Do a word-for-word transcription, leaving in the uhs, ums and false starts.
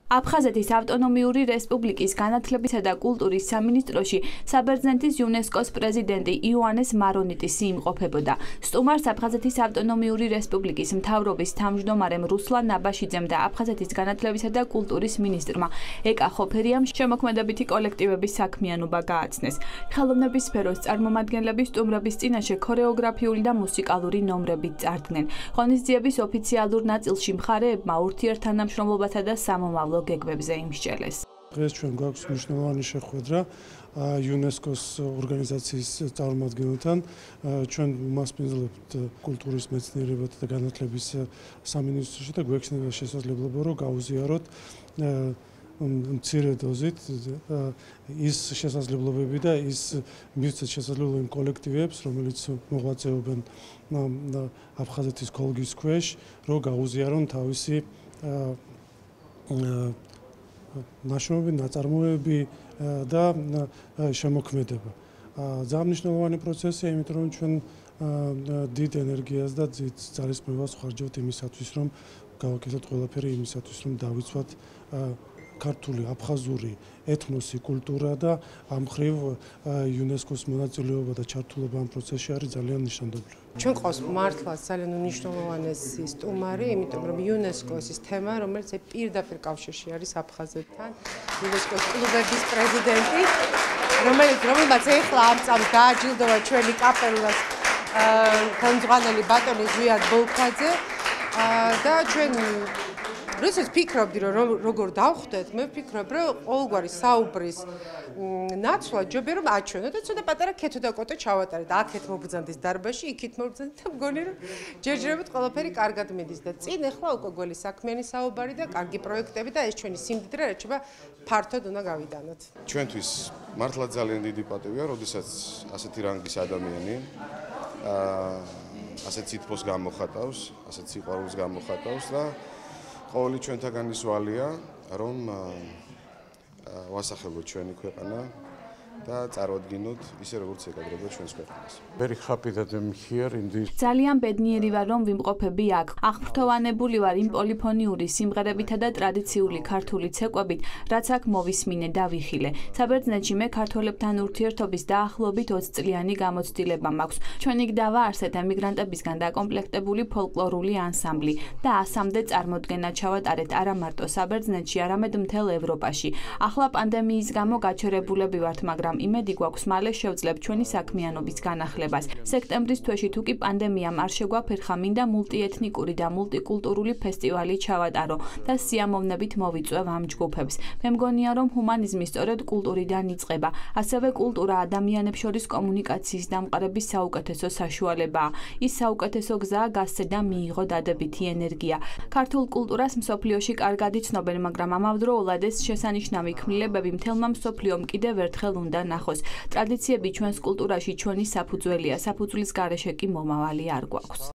აფხაზეთის ავტონომიური რესპუბლიკის განათლებისა და კულტურის სამინისტროში საბერძნეთის იუნესკოს პრეზიდენტი იოანეს მარონიტი იმყოფებოდა. სტუმარს აფხაზეთის ავტონომიური რესპუბლიკის მთავრობის თავმჯდომარემ რუსლან ნაბაშიძემ და აფხაზეთის განათლებისა და კულტურის მინისტრმა ეკა ხოფერიამ შემოქმედებითი კოლექტივების საქმიანობა გააცნეს. ხელოვნების სფეროს წარმომადგენლები სტუმრების წინაშე ქორეოგრაფიული და მუსიკალური ნომრებით წარდგნენ. ღონისძიების ოფიციალურ ნაწილში მხარეებმა ურთიერთთანამშრომლობასა და სამომავლო გეგმებზე იმსჭელეს. დღეს ჩვენ გვაქვს მნიშვნელოვანი შეხვედრა იუნესკოს ორგანიზაციის წარმომადგენელთან. ჩვენ მასპინძლებთ კულტურის მეცნიერებათა და განათლების სამინისტროში და გვექნება შესაძლებლობა რომ გავუზიაროთ მცირე დოზით ის შესაძლებლობები და ის მივცეთ შესაძლებლობები კოლექტივებს, რომელიც მოღვაწეობენ აფხაზეთის ქოლგის ქვეშ, რომ გავუზიარონ თავისი ნაშრომები, ნაწარმოებები და შემოქმედება. ძალიან მნიშვნელოვანი პროცესია, იმიტომ რომ ჩვენ დიდ ენერგიას და დიდ ძალისხმევას ვხარჯავთ იმისათვის, რომ გავაკეთოთ ყველაფერი იმისათვის, რომ დავიცვათ ქართული, აფხაზური ეთნოსი, კულტურა და ამ მხრივ იუნესკოს მონაწილეობა და ჩართულობა ამ პროცესში არის ძალიან ნიშანდობლივი. ჩვენ ყავს მართლაც ძალიან უნიშნულოვანესი სტუმარი, იმიტომ რომ იუნესკოს ის თემა, რომელიც პირდაპირ კავშირში არის აფხაზეთთან, იუნესკოს კლუბების პრეზიდენტი, რომელიც რომელმაც ეხლა ამ წამს დააჯილდოვა ჩვენი კაპელას ხელმძღვანელი ბატონი ზვიად ბოლქაძე და ჩვენ როდესაც ფიქრობდი რომ როგორ დავხვდეთ, მე ვფიქრობ რომ ყოველგვარი საუბრის ნაცვლად ჯობია რომ აჩვენო და ცოტა პატარა ქეთო და კოტო ჩავატარეთ. აქეთ მობრძანდეს დარბაზში, იქით მობრძანდეს და მგონი რომ ჯერჯერობით ყველაფერი კარგად მიდის და წინ ახლა უკვე გველი საქმიანი საუბარი და კარგი პროექტები და ეს ჩვენი სიმდიდრე რჩება ფართოდ უნდა გავიტანოთ. ჩვენთვის მართლა ძალიან დიდი პატივია, როდესაც ასეთი რანგის ადამიანი ასეთ სიტყვას გამოხატავს, ასეთ სიყვარულს გამოხატავს და ყოველი ჩვენთაგან ის ვალია, რომ ვასახელოთ ჩვენი ქვეყანა და წარვადგინოთ ისე როგორც ეკადრება ჩვენს ქვეყანას. ძალიან ბედნიერი ვარ რომ ვიმყოფები აქ. აღფრთოვანებული ვარ იმ პოლიფონიური სიმღერებითა და ტრადიციული ქართული ცეკვებით, რაც აქ მოვისმინე და ვიხილე. საბერძნეთში მე ქართველებთან ურთიერთობის დაახლოებით ოცი წლიანი გამოცდილება მაქვს. ჩვენი გდავა არსად ემიგრანტებისგან დაკომპლექტებული ფოლკლორული ანსამბლი და ასამდე წარმოდგენა ჩავატარეთ არა მარტო საბერძნეთში, არამედ მთელ ევროპაში. ახლა პანდემიის გამო გაჩერებულები ვართ, მაგრამ იმედი გვაქვს მალე შევძლებთ ჩვენი საქმიანობის განახლებას. სექტემბრის თვეში თუ კი პანდემიამ არ შეგვაფერხა, მინდა მულტიეთნიკური და მულტიკულტურული ფესტივალი ჩავატარო და სიამოვნებით მოვიწვევ ამ ჯგუფებს. მე მგონია რომ ჰუმანიზმი სწორედ კულტურიდან იწყება. ასევე კულტურა ადამიანებს შორის კომუნიკაციის დამყარების საუკეთესო საშუალებაა. ის საუკეთესო გზაა გასცე და მიიღო დადებითი ენერგია. ქართულ კულტურას მსოფლიოში კარგად იცნობენ, მაგრამ ამავდროულად ეს შესანიშნავი ქმნილებები მთელმა მსოფლიომ კიდევ ერთხელ უნდა ნახოს. ტრადიციები ჩვენს კულტურაში ჩვენი საფუძველია, საფუძვლის გარეშე კი მომავალი არ გვაქვს.